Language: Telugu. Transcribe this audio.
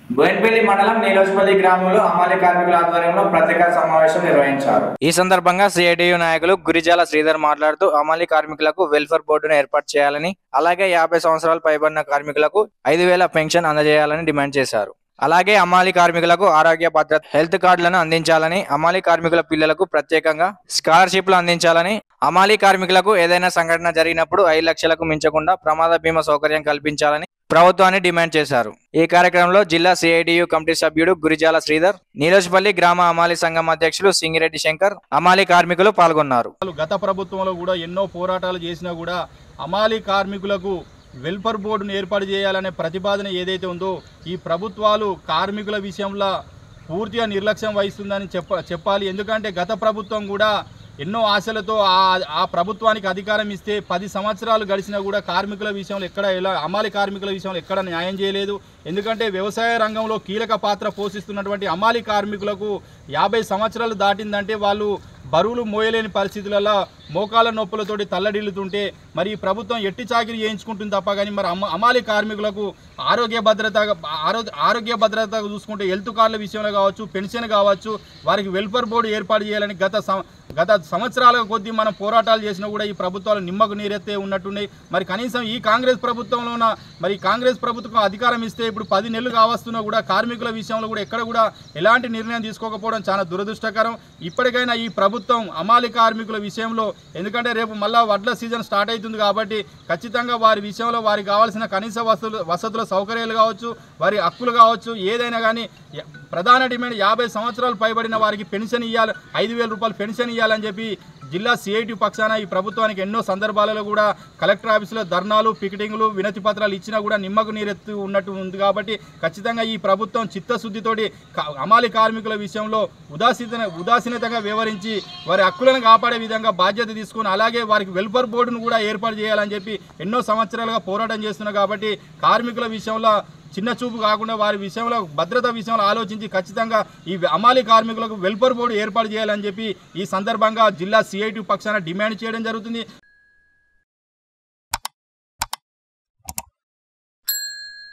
బోయిన్పల్లి మండలం నీలోజ్పల్లి గ్రామంలో హమాలీ కార్మికుల ఆధ్వర్యంలో పత్రికా సమావేశం నిర్వహించారు. ఈ సందర్భంగా సిఐటియు నాయకులు గురిజాల శ్రీధర్ మాట్లాడుతూ హమాలీ కార్మికులకు వెల్ఫేర్ బోర్డును ఏర్పాటు చేయాలని, అలాగే 50 సంవత్సరాలు పైబడిన కార్మికులకు 5,000 పెన్షన్ అందజేయాలని డిమాండ్ చేశారు. అలాగే హమాలీ కార్మికులకు ఆరోగ్య భద్రత హెల్త్ కార్డులను అందించాలని, హమాలీ కార్మికుల పిల్లలకు ప్రత్యేకంగా స్కాలర్షిప్లు అందించాలని, హమాలీ కార్మికులకు ఏదైనా సంఘటన జరిగినప్పుడు 5 లక్షలకు మించకుండా ప్రమాద బీమా సౌకర్యం కల్పించాలని ప్రభుత్వాన్ని డిమాండ్ చేశారు. ఈ కార్యక్రమంలో జిల్లా సిఐటియు కమిటీ సభ్యుడు గురిజాల శ్రీధర్, నీలోజ్పల్లి గ్రామ హమాలీ సంఘం అధ్యక్షులు సింగిరెడ్డి శంకర్, హమాలీ కార్మికులు పాల్గొన్నారు. గత ప్రభుత్వంలో కూడా ఎన్నో పోరాటాలు చేసినా కూడా హమాలీ కార్మికులకు వెల్ఫేర్ బోర్డును ఏర్పాటు చేయాలనే ప్రతిపాదన ఏదైతే ఉందో ఈ ప్రభుత్వాలు కార్మికుల విషయంలో పూర్తిగా నిర్లక్ష్యం వహిస్తుందని చెప్పాలి. ఎందుకంటే గత ప్రభుత్వం కూడా ఎన్నో ఆశలతో ఆ ప్రభుత్వానికి అధికారం ఇస్తే 10 సంవత్సరాలు గడిచినా కూడా కార్మికుల విషయంలో హమాలీ కార్మికుల విషయంలో ఎక్కడ న్యాయం చేయలేదు. ఎందుకంటే వ్యవసాయ రంగంలో కీలక పాత్ర పోషిస్తున్నటువంటి హమాలీ కార్మికులకు 50 సంవత్సరాలు దాటిందంటే వాళ్ళు బరువులు మోయలేని పరిస్థితులలో మోకాల నొప్పులతోటి తల్లడిల్లుతుంటే మరి ఈ ప్రభుత్వం ఎట్టి చాకిరీ చేయించుకుంటుంది తప్ప కానీ మరి హమాలీ కార్మికులకు ఆరోగ్య భద్రత చూసుకుంటే హెల్త్ కార్డుల విషయంలో కావచ్చు, పెన్షన్ కావచ్చు, వారికి వెల్ఫేర్ బోర్డు ఏర్పాటు చేయాలని గత సంవత్సరాల కొద్దీ మనం పోరాటాలు చేసినా కూడా ఈ ప్రభుత్వాలు నిమ్మకు నీరెత్తే ఉన్నట్టున్నాయి. మరి కనీసం ఈ కాంగ్రెస్ ప్రభుత్వంలోన మరి కాంగ్రెస్ ప్రభుత్వం అధికారం ఇస్తే ఇప్పుడు 10 నెలలు కావస్తున్నా కూడా కార్మికుల విషయంలో కూడా ఎక్కడ కూడా ఎలాంటి నిర్ణయం తీసుకోకపోవడం చాలా దురదృష్టకరం. ఇప్పటికైనా ఈ ప్రభుత్వం హమాలీ కార్మికుల విషయంలో, ఎందుకంటే రేపు మళ్ళా వడ్ల సీజన్ స్టార్ట్ అవుతుంది కాబట్టి ఖచ్చితంగా వారి విషయంలో వారికి కావాల్సిన కనీస వసతుల సౌకర్యాలు కావచ్చు, వారి హక్కులు కావచ్చు, ఏదైనా కానీ ప్రధాన డిమాండ్ 50 సంవత్సరాలు పైబడిన వారికి పెన్షన్ ఇవ్వాలి, 5,000 రూపాయలు పెన్షన్ ఇవ్వాలని చెప్పి జిల్లా సిఐటి పక్షాన ఈ ప్రభుత్వానికి ఎన్నో సందర్భాలలో కూడా కలెక్టర్ ఆఫీసులో ధర్నాలు, పికెటింగ్లు, వినతి పత్రాలు ఇచ్చినా కూడా నిమ్మకు నీరెత్తు ఉన్నట్టు ఉంది. కాబట్టి ఖచ్చితంగా ఈ ప్రభుత్వం చిత్తశుద్ధితోటి హమాలీ కార్మికుల విషయంలో ఉదాసీనతగా వ్యవహరించి వారి హక్కులను కాపాడే విధంగా బాధ్యత తీసుకుని అలాగే వారికి వెల్ఫేర్ బోర్డును కూడా ఏర్పాటు చేయాలని చెప్పి ఎన్నో సంవత్సరాలుగా పోరాటం చేస్తున్నారు. కాబట్టి కార్మికుల విషయంలో చిన్న చూపు కాకుండా వారి విషయంలో భద్రత విషయంలో ఆలోచించి ఖచ్చితంగా ఈ హమాలీ కార్మికులకు వెల్ఫేర్ బోర్డు ఏర్పాటు చేయాలని చెప్పి ఈ సందర్భంగా జిల్లా సిఐటి పక్షాన డిమాండ్ చేయడం జరుగుతుంది.